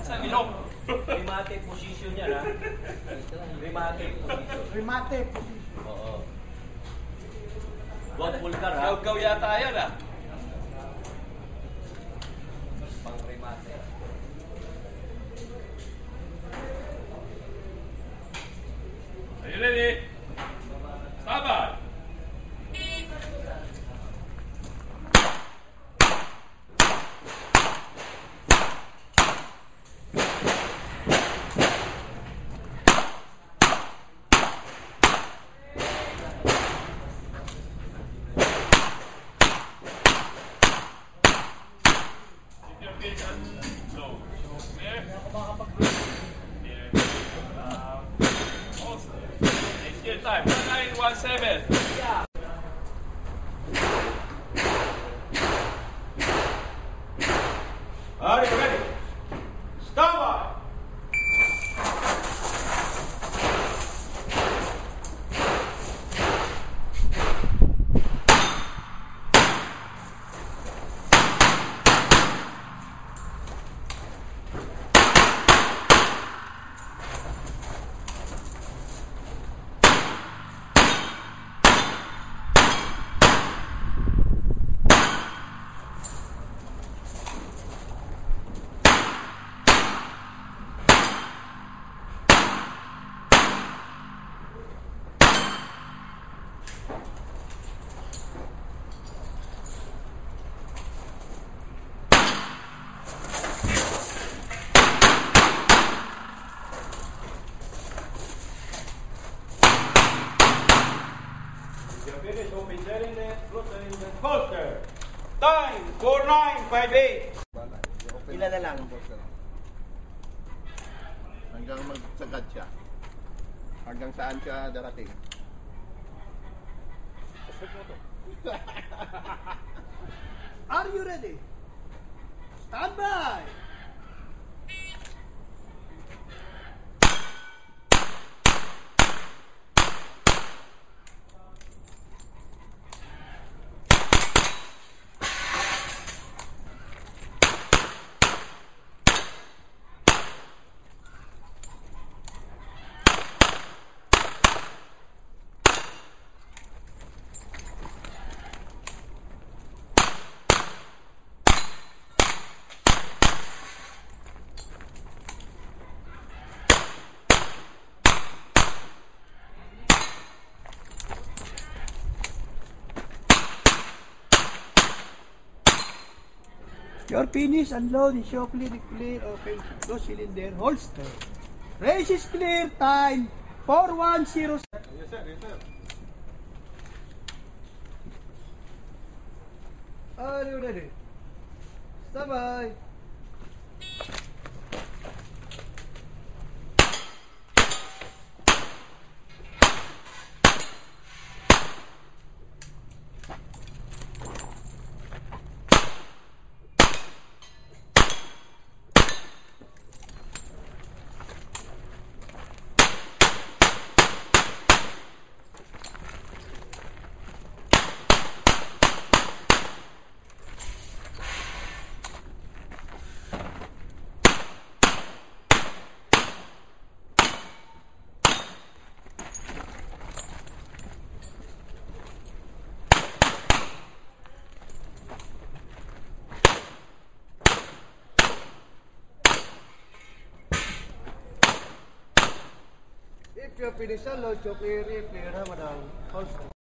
sa ilong. Remate position yan, ha? Remate position. Remate position. Oo. Huwag vulgar, ha? Gaw-gaw yata yan, ha? Pang remate. Are you ready? Sabay! Time 1917. Are you ready? Stand by! Finish officer in the holster. Time 4958. Ilan na lang? Hanggang magsagad siya. Hanggang saan siya darating. Are you ready? Stand by! Your finish, unload, show clear, open, close cylinder, holster. Race is clear, time 4107. Yes sir, yes sir. Are you ready? Stand by. If you finish unload, show clear, madam. Holster.